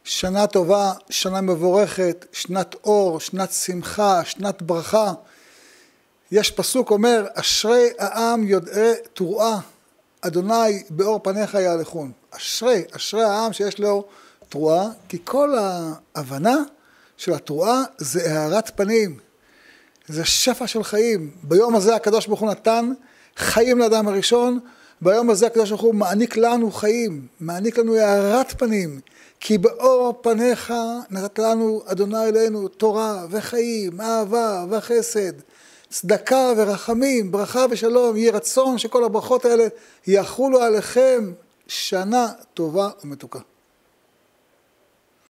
שנה טובה, שנה מבורכת, שנת אור, שנת שמחה, שנת ברכה. יש פסוק אומר, אשרי העם יודעי תרועה, אדוני באור פניך יהלכון. אשרי העם שיש לו תרועה, כי כל ההבנה של התרועה זה הארת פנים, זה שפע של חיים. ביום הזה הקדוש ברוך הוא נתן חיים לאדם הראשון, ביום הזה הקדוש ברוך הוא מעניק לנו חיים, מעניק לנו הארת פנים, כי באור פניך נתת לנו אדוני אלינו תורה וחיים, אהבה וחסד, צדקה ורחמים, ברכה ושלום. יהי רצון שכל הברכות האלה יחולו עליכם שנה טובה ומתוקה.